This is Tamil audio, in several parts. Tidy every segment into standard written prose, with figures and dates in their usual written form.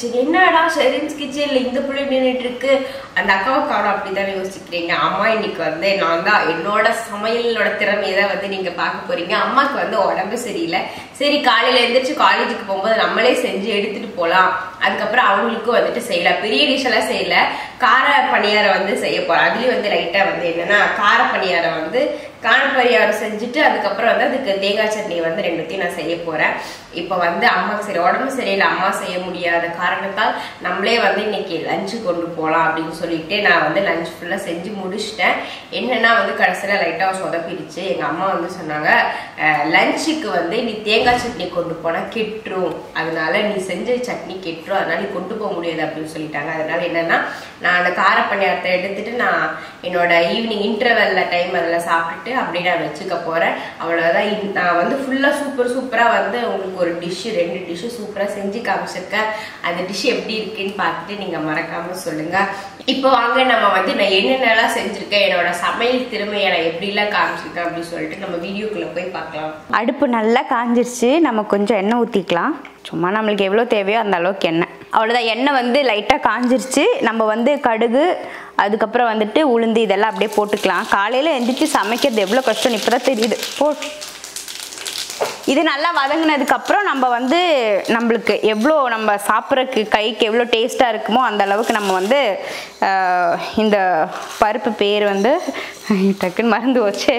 கிச்சன். என்னடா ஷெரின்ஸ் கிச்சன்ல இந்த புள்ளி நின்றுட்டு இருக்கு, அந்த அக்காவை காணும் அப்படிதான் யோசிக்கிறீங்க. அம்மா இன்னைக்கு வந்து நான் தான் என்னோட சமையலோட திறமையை தான் வந்து நீங்க பார்க்க போறீங்க. அம்மாக்கு வந்து உடம்பு சரியில்லை. சரி காலையில எழுந்திரிச்சு காலேஜுக்கு போகும்போது நம்மளே செஞ்சு எடுத்துட்டு போலாம், அதுக்கப்புறம் அவங்களுக்கும் வந்துட்டு செய்யலாம். பெரிய டிஷ் எல்லாம் செய்யல, கார பணியாரம் வந்து செய்ய போறேன். அதுலயும் வந்து லைட்டா வந்து என்னன்னா கார பணியாரம் வந்து காரப்பரியாரம் செஞ்சுட்டு அதுக்கப்புறம் வந்து அதுக்கு தேங்காய் சட்னி வந்து ரெண்டுத்தையும் நான் செய்ய போறேன். இப்போ வந்து அம்மாக்கு சரி உடம்பு சரியில்லை, அம்மா செய்ய முடியாத காரணத்தால் நம்மளே வந்து இன்னைக்கு லஞ்சு கொண்டு போகலாம் அப்படின்னு சொல்லிட்டு நான் வந்து லஞ்ச் ஃபுல்லா செஞ்சு முடிச்சிட்டேன். என்னன்னா வந்து கடைசியில லைட்டா சொதப்பிடுச்சு. எங்க அம்மா வந்து சொன்னாங்க, லஞ்சுக்கு வந்து நீ தேங்காய் சட்னி கொண்டு போனா கெட்டுரும், அதனால நீ செஞ்ச சட்னி கெட்டுரும், அதனால நீ கொண்டு போக முடியாது அப்படின்னு சொல்லிட்டாங்க. அதனால என்னன்னா நான் அந்த கார பணியாரத்தை எடுத்துட்டு நான் என்னோட ஈவினிங் இன்டர்வெல்ல டைம் அதில் சாப்பிட்டுட்டு அப்படி நான் வச்சுக்க போறேன். அவ்வளவுதான். நான் வந்து ஃபுல்லா சூப்பரா வந்து உங்களுக்கு ஒரு டிஷ் 2 டிஷ் சூப்பரா செஞ்சு காமிச்சிருக்கேன். அந்த டிஷ் எப்படி இருக்குன்னு பார்த்துட்டு நீங்க மறக்காம சொல்லுங்க. இப்போ வாங்க நம்ம வந்து நான் என்னென்னலாம் செஞ்சிருக்கேன், என்னோட சமையல் திறமையை நான் எப்படி எல்லாம் காமிச்சிருக்கேன் அப்படின்னு சொல்லிட்டு நம்ம வீடியோக்குள்ள போய் பார்க்கலாம். அடுப்பு நல்லா காஞ்சிருச்சு. நம்ம கொஞ்சம் எண்ணெய் ஊற்றிக்கலாம். சும்மா நம்மளுக்கு எவ்வளோ தேவையோ அந்த அளவுக்கு எண்ணெய். அவ்வளோதான். எண்ணெய் வந்து லைட்டாக காஞ்சிருச்சு. நம்ம வந்து கடுகு, அதுக்கப்புறம் வந்துட்டு உளுந்து இதெல்லாம் அப்படியே போட்டுக்கலாம். காலையில் எந்திரிச்சு சமைக்கிறது எவ்வளோ கஷ்டம் இப்போ தான் தெரியுது. இது நல்லா வதங்கினதுக்கப்புறம் நம்ம வந்து நம்மளுக்கு எவ்வளோ நம்ம சாப்பிட்றதுக்கு கைக்கு எவ்வளோ டேஸ்ட்டாக இருக்குமோ அந்த அளவுக்கு நம்ம வந்து இந்த பருப்பு பேர் வந்து டக்குன்னு மறந்து வச்சு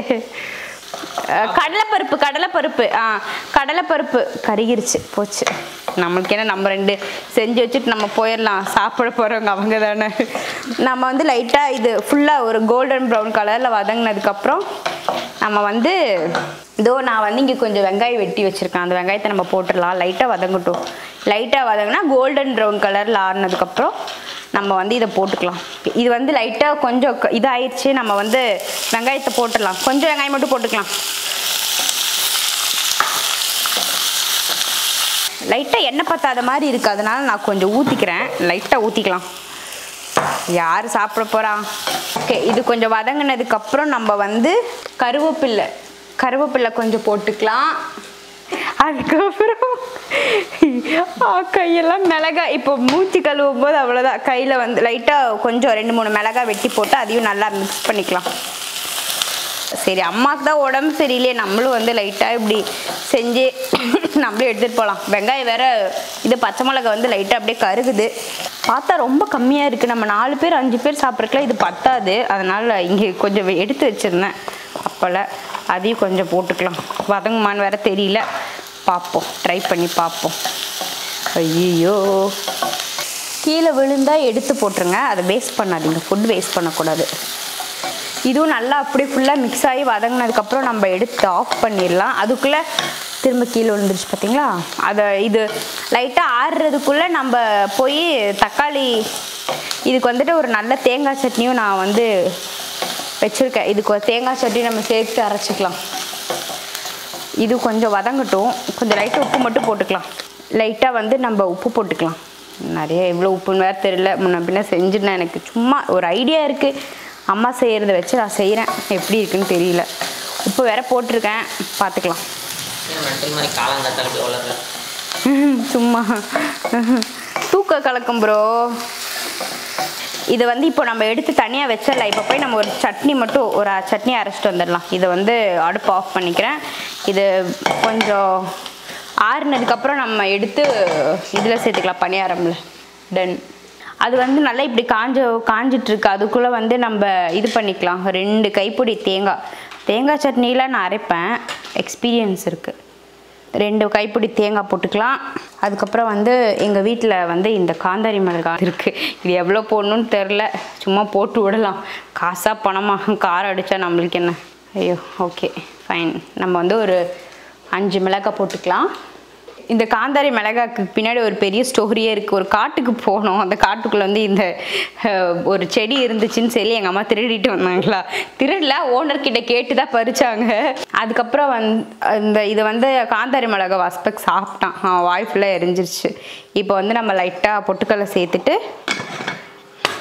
கடலைப்பருப்பு கருகிருச்சு போச்சு. நம்மளுக்கு என்ன, நம்ம 2 செஞ்சு வச்சுட்டு நம்ம போயிடலாம், சாப்பிட போகிறவங்க அவங்க தானே. நம்ம வந்து லைட்டாக இது ஃபுல்லாக ஒரு கோல்டன் ப்ரௌன் கலரில் வதங்கினதுக்கப்புறம் நம்ம வந்து இதோ நான் வந்து இங்கே கொஞ்சம் வெங்காயம் வெட்டி வச்சுருக்கேன். அந்த வெங்காயத்தை நம்ம போட்டுடலாம். லைட்டாக வதங்கட்டும். லைட்டாக வதங்கினா கோல்டன் ப்ரௌன் கலரில் ஆறுனதுக்கப்புறம் நம்ம வந்து இதை போட்டுக்கலாம். இது வந்து லைட்டாக கொஞ்சம் இதாகிடுச்சு. நம்ம வந்து வெங்காயத்தை போட்டுடலாம். கொஞ்சம் வெங்காயம் மட்டும் போட்டுக்கலாம். லைட்டாக எண்ணெய் பத்தாத மாதிரி இருக்குது, அதனால நான் கொஞ்சம் ஊற்றிக்கிறேன். லைட்டாக ஊற்றிக்கலாம். யார் சாப்பிட போகிறா? ஓகே, இது கொஞ்சம் வதங்கினதுக்கப்புறம் நம்ம வந்து கருவேப்பில்லை கொஞ்சம் போட்டுக்கலாம். அதுக்கப்புறம் கையெல்லாம் மிளகாய், இப்போ மூச்சு கழுவும் போது அவ்வளோதான், கையில் வந்து லைட்டாக கொஞ்சம் 2-3 மிளகாய் வெட்டி போட்டு அதையும் நல்லா மிக்ஸ் பண்ணிக்கலாம். சரி, அம்மாவுக்கு தான் உடம்பு சரியில்லையே, நம்மளும் வந்து லைட்டாக இப்படி செஞ்சு நம்மளும் எடுத்துகிட்டு போகலாம். வெங்காயம் வேறு இது பச்சை மிளகாய் வந்து லைட்டாக அப்படியே கருகுது. பார்த்தா ரொம்ப கம்மியாக இருக்குது. நம்ம 4 பேர் 5 பேர் சாப்பிட்றதுக்குலாம் இது பத்தாது. அதனால் இங்கே கொஞ்சம் எடுத்து வச்சுருந்தேன் அப்போல, அதையும் கொஞ்சம் போட்டுக்கலாம். வதங்குமான்னு வேறு தெரியல, பார்ப்போம், ட்ரை பண்ணி பார்ப்போம். ஐயோ, கீழே விழுந்தால் எடுத்து போட்டுருங்க, அதை வேஸ்ட் பண்ணாதீங்க. ஃபுட் வேஸ்ட் பண்ணக்கூடாது. இதுவும் நல்லா அப்படியே ஃபுல்லாக மிக்ஸ் ஆகி வதங்கினதுக்கப்புறம் நம்ம எடுத்து ஆஃப் பண்ணிடலாம். அதுக்குள்ளே திரும்ப கீழே விழுந்துருச்சு பார்த்தீங்களா? அதை இது லைட்டாக ஆறுறதுக்குள்ளே நம்ம போய் தக்காளி, இதுக்கு வந்துட்டு ஒரு நல்ல தேங்காய் சட்னியும் நான் வந்து வச்சுருக்கேன். இதுக்கு ஒரு தேங்காய் சட்னி நம்ம சேர்த்து அரைச்சிக்கலாம். இது கொஞ்சம் வதங்கட்டும். கொஞ்சம் லைட்டாக உப்பு மட்டும் போட்டுக்கலாம். லைட்டாக வந்து நம்ம உப்பு போட்டுக்கலாம். நிறைய எவ்வளோ உப்புன்னு வேறு தெரியல, முன்ன பின்ன செஞ்சுட்டேன். எனக்கு சும்மா ஒரு ஐடியா இருக்குது, அம்மா செய்கிறத வச்சு நான் செய்கிறேன், எப்படி இருக்குன்னு தெரியல. உப்பு வேற போட்டிருக்கேன், பார்த்துக்கலாம். சும்மா தூக்க கலக்கம் ப்ரோ. இதை வந்து இப்போ நம்ம எடுத்து தனியாக வச்சிடலாம். இப்போ போய் நம்ம ஒரு சட்னி மட்டும் ஒரு சட்னி அரைச்சிட்டு வந்துடலாம். இதை வந்து அடுப்பு ஆஃப் பண்ணிக்கிறேன். இது கொஞ்சம் ஆறுனதுக்கப்புறம் நம்ம எடுத்து இதில் சேர்த்துக்கலாம், பணியாரம்ல. டன். அது வந்து நல்லா இப்படி காஞ்சிட்ருக்கு. அதுக்குள்ளே வந்து நம்ம இது பண்ணிக்கலாம். 2 கைப்பிடி தேங்காய் சட்னியில் நான் அரைப்பேன், எக்ஸ்பீரியன்ஸ் இருக்குது. 2 கைப்பிடி தேங்காய் போட்டுக்கலாம். அதுக்கப்புறம் வந்து எங்கள் வீட்டில் வந்து இந்த காந்தாரி மிளகாய் இருக்குது. இது எவ்வளோ போடணுன்னு தெரில, சும்மா போட்டு விடலாம். காசாக பணமாக காரம் அடித்தா நம்மளுக்கு என்ன. ஐயோ, ஓகே ஃபைன். நம்ம வந்து ஒரு 5 மிளகாய் போட்டுக்கலாம். இந்த காந்தாரி மிளகாய்க்கு பின்னாடி ஒரு பெரிய ஸ்டோரியே இருக்குது. ஒரு காட்டுக்கு போனோம், அந்த காட்டுக்குள்ளே வந்து இந்த ஒரு செடி இருந்துச்சுன்னு சொல்லி எங்கள் அம்மா திருடிட்டு வந்தாங்களா. திருடல, ஓனர்கிட்ட கேட்டு தான் பறிச்சாங்க. அதுக்கப்புறம் இதை வந்து காந்தாரி மிளகாய் வாஸ்பெக் சாப்பிட்டான், வாய் ஃபுல்லாக எரிஞ்சிருச்சு. இப்போ வந்து நம்ம லைட்டாக பொட்டுக்கடலை சேர்த்துட்டு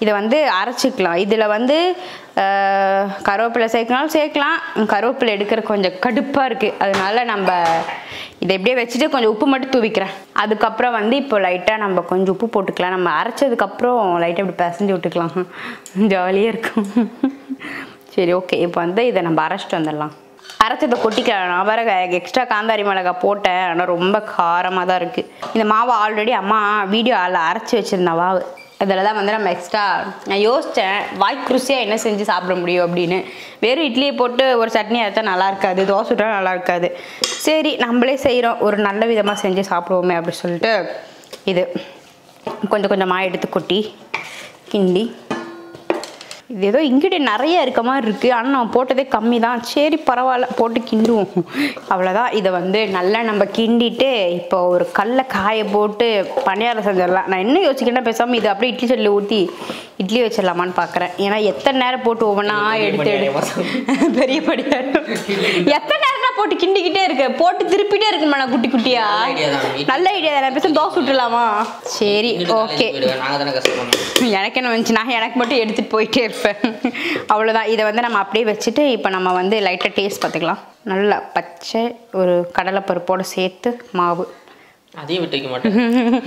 இதை வந்து அரைச்சிக்கலாம். இதில் வந்து கருவேப்பிலை சேர்க்கனாலும் சேர்க்கலாம். கருவேப்பிலை எடுக்கிற கொஞ்சம் கடுப்பாக இருக்குது, அதனால நம்ம இதை எப்படியே வச்சுட்டு கொஞ்சம் உப்பு மட்டும் தூவிக்கிறேன். அதுக்கப்புறம் வந்து இப்போ லைட்டாக நம்ம கொஞ்சம் உப்பு போட்டுக்கலாம். நம்ம அரைச்சதுக்கப்புறம் லைட்டாக இப்படி பிசைஞ்சு விட்டுக்கலாம், ஜாலியாக இருக்கும். சரி ஓகே, இப்போ வந்து இதை நம்ம அரைச்சிட்டு வந்துடலாம். அரைச்சதை கொட்டிக்கலாம். நான் வேறு எக்ஸ்ட்ரா காந்தாரி மிளகாய் போட்டேன், ஆனால் ரொம்ப காரமாக தான் இருக்குது. இந்த மாவை ஆல்ரெடி அம்மா வீடியோ அரைச்சி வச்சுருந்தா மாவு, அதில் தான் வந்து நம்ம எக்ஸ்ட்ரா நான் யோசித்தேன் வாய்க்கு ருசியாக என்ன செஞ்சு சாப்பிட முடியும் அப்படின்னு. வெறும் இட்லியை போட்டு ஒரு சட்னி அரைச்சா நல்லா இருக்காது, தோசை விட்டால் நல்லா இருக்காது. சரி நம்மளே செய்கிறோம், ஒரு நல்ல விதமாக செஞ்சு சாப்பிடுவோமே அப்படி சொல்லிட்டு இது கொஞ்சம் கொஞ்சமாக எடுத்து கொட்டி கிண்டி, இது ஏதோ இன்கிரிடியன்ட் நிறைய இருக்க மாதிரி இருக்குது, ஆனால் நான் போட்டதே கம்மி தான். சரி பரவாயில்ல, போட்டு கிண்டுவோம், அவ்வளோதான். இதை வந்து நல்லா நம்ம கிண்டிட்டு இப்போ ஒரு கல்லை காய போட்டு பணியாரம் செஞ்சிடலாம். நான் என்ன யோசிக்கிறேன்னா பேசாமல் இது அப்படியே இட்லி சட்டியில் ஊற்றி இட்லி வச்சிடலாமான்னு பார்க்குறேன். ஏன்னா எத்தனை நேரம் போட்டு ஒவ்வொன்றா எடுத்து பெரிய பணியாரம் எத்தனை நேரம் போட்டு கிண்டிக்கிட்டே இருக்கு, போட்டு திருப்பிட்டே இருக்குமா நான் குட்டி குட்டியா. நல்ல ஐடியா தான், பேச தோசை விட்டுலாமா. சரி ஓகே, எனக்கு என்ன வந்துச்சு, நான் எனக்கு மட்டும் எடுத்துகிட்டு போயிட்டே இருப்பேன், அவ்வளோதான். இதை வந்து நம்ம அப்படியே வச்சுட்டு இப்போ நம்ம வந்து லைட்டாக டேஸ்ட் பார்த்துக்கலாம். நல்லா பச்சை ஒரு கடலைப்பருப்போடு சேர்த்து மாவு அதையும் விட்டு வைக்க மாட்டேன்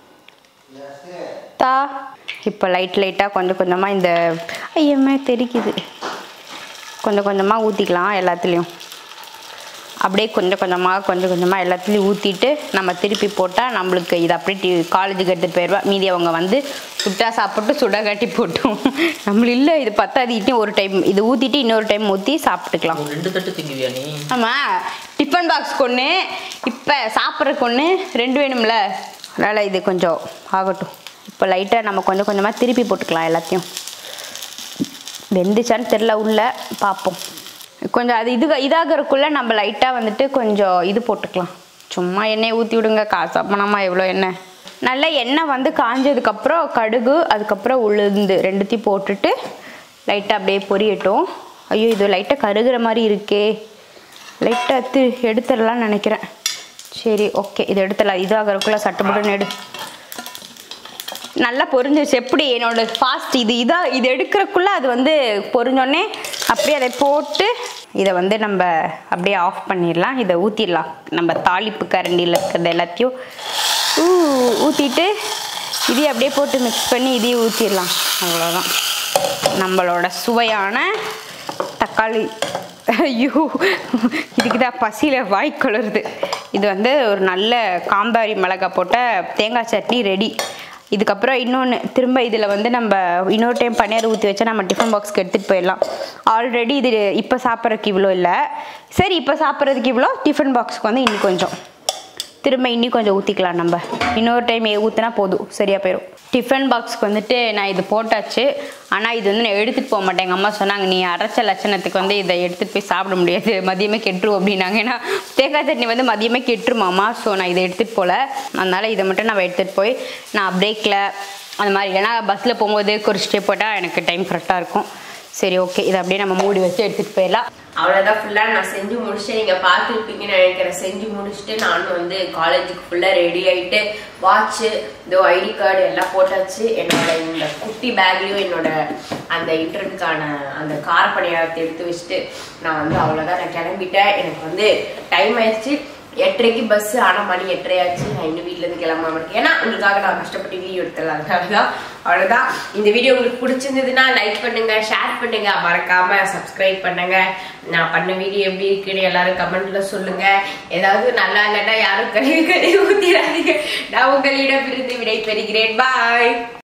தா. இப்போ லைட்டாக கொஞ்சம் கொஞ்சமாக இந்த ஐயமே தெரிக்குது, கொஞ்சம் கொஞ்சமாக ஊற்றிக்கலாம் எல்லாத்துலேயும். அப்படியே கொஞ்சம் கொஞ்சமாக எல்லாத்துலேயும் ஊற்றிட்டு நம்ம திருப்பி போட்டால் நம்மளுக்கு இது அப்படியே காலேஜுக்கு எடுத்துகிட்டு போயிடுவா. மீதி அவங்க வந்து சுட்டா சாப்பிட்டு சுட காட்டி போட்டோம். நம்மள இல்லை இது பத்தாது, இட்லி ஒரு டைம் இது ஊற்றிட்டு இன்னொரு டைம் ஊற்றி சாப்பிட்டுக்கலாம். 2 தட்டு திங்குவியா நீ? ஆமாம், டிஃபன் பாக்ஸ் கொன்று இப்போ சாப்பிட்றதுக்கு ஒன்று 2 வேணும்ல, அதனால் இது கொஞ்சம் ஆகட்டும். இப்போ லைட்டாக நம்ம கொஞ்சம் கொஞ்சமாக திருப்பி போட்டுக்கலாம் எல்லாத்தையும். வெந்துச்சான்னு தெரில, உள்ள பார்ப்போம். கொஞ்சம் அது இதாகிறதுக்குள்ளே நம்ம லைட்டாக வந்துட்டு கொஞ்சம் இது போட்டுக்கலாம். சும்மா எண்ணெயை ஊற்றி விடுங்க, காசா பணமாக எவ்வளோ எண்ணெய். நல்லா எண்ணெய் வந்து காஞ்சதுக்கப்புறம் கடுகு, அதுக்கப்புறம் உளுந்து ரெண்டுத்தையும் போட்டுட்டு லைட்டாக அப்படியே பொரியட்டும். ஐயோ இது லைட்டாக கருகிற மாதிரி இருக்கே, லைட்டாக எடுத்துடலான்னு நினைக்கிறேன். சரி ஓகே, இது எடுத்துடலாம். இதாகிறதுக்குள்ளே சட்டுப்பட்டுன்னு எடு. நல்லா பொரிஞ்சிருச்சு. எப்படி என்னோட ஃபாஸ்ட் இது எடுக்கிறக்குள்ளே அது வந்து பொரிஞ்சோடனே அப்படியே அதை போட்டு இதை வந்து நம்ம அப்படியே ஆஃப் பண்ணிடலாம். இதை ஊற்றிடலாம். நம்ம தாளிப்பு கரண்டியில் இருக்கிறது எல்லாத்தையும் ஊற்றிட்டு இதையும் அப்படியே போட்டு மிக்ஸ் பண்ணி இதையும் ஊற்றிடலாம். அவ்வளோதான் நம்மளோட சுவையான தக்காளி. ஐயோ இதுக்கு தான் பசியில் வாய் கொளருது. இது வந்து ஒரு நல்ல காந்தாரி மிளகாய் போட்ட தேங்காய் சட்னி ரெடி. இதுக்கப்புறம் இன்னொன்று திரும்ப இதில் வந்து நம்ம இன்னொரு டைம் பன்னீர் ஊற்றி வச்சா நம்ம டிஃபன் பாக்ஸ்க்கு எடுத்துகிட்டு போயிடலாம். ஆல்ரெடி இது இப்போ சாப்பிட்றதுக்கு இவ்வளோ இல்லை, சரி இப்போ சாப்பிட்றதுக்கு இவ்வளோ, டிஃபன் பாக்ஸ்க்கு வந்து இன்னும் கொஞ்சம் திரும்ப இன்னும் கொஞ்சம் ஊற்றிக்கலாம். நம்ம இன்னொரு டைம் ஊற்றினா போதும், சரியாக போயிடும். டிஃபன் பாக்ஸ்க்கு வந்துட்டு நான் இது போட்டாச்சு, ஆனால் இது வந்து நான் எடுத்துகிட்டு போக மாட்டேன். எங்கள் அம்மா சொன்னாங்க நீ அரைச்ச லட்சணத்துக்கு வந்து இதை எடுத்துகிட்டு போய் சாப்பிட முடியாது, மதியமே கெட்டுரும் அப்படின்னாங்க. ஏன்னா தேங்காய் சட்னி வந்து மதியமே கெட்டுருமாம்மா. ஸோ நான் இதை எடுத்துகிட்டு போகல, அதனால் இதை மட்டும் நம்ம எடுத்துகிட்டு போய் நான் பிரேக்கில் அந்த மாதிரி இல்லைனா பஸ்ஸில் போகும்போது குறிச்சிட்டே போட்டால் எனக்கு டைம் கரெக்டாக இருக்கும். சரி ஓகே, இதை அப்படியே நம்ம மூடி வச்சு எடுத்துகிட்டு போயிடலாம். அவ்வளோதான், ஃபுல்லாக நான் செஞ்சு முடிச்சுட்டு நீங்கள் பார்த்துருப்பீங்கன்னு நினைக்கிறேன். செஞ்சு முடிச்சுட்டு நானும் வந்து காலேஜுக்கு ஃபுல்லாக ரெடி ஆகிட்டு வாட்சு இந்த ஐடி கார்டு எல்லாம் போட்டாச்சு. என்னோட இந்த குட்டி பேக்லேயும் என்னோட அந்த இன்டர்வியூக்கான அந்த கார பணியாரத்தை எடுத்து வச்சுட்டு நான் வந்து அவ்வளோதான் நான் கிளம்பிட்டேன். எனக்கு வந்து டைம் ஆயிடுச்சு, 8:30க்கு பஸ், ஆனால் மணி 8:30 ஆச்சு. நான் இன்னும் வீட்டிலேருந்து கிளம்பாம இருக்கேன், ஏன்னா உங்களுக்காக நான் கஷ்டப்பட்டு வீடியோ எடுத்துடலாம். அதுதான் அவ்வளோதான். இந்த வீடியோ உங்களுக்கு பிடிச்சிருந்ததுன்னா லைக் பண்ணுங்க, ஷேர் பண்ணுங்க, மறக்காம சப்ஸ்கிரைப் பண்ணுங்க. நான் பண்ண வீடியோ எப்படி இருக்குன்னு எல்லாரும் கமெண்ட்ல சொல்லுங்க. ஏதாவது நல்லா இல்லைன்னா யாரும் கழுவி ஊத்திடாதீங்க. நான் உங்களிடம் இருந்து விடை பெறுகிறேன். பாய்.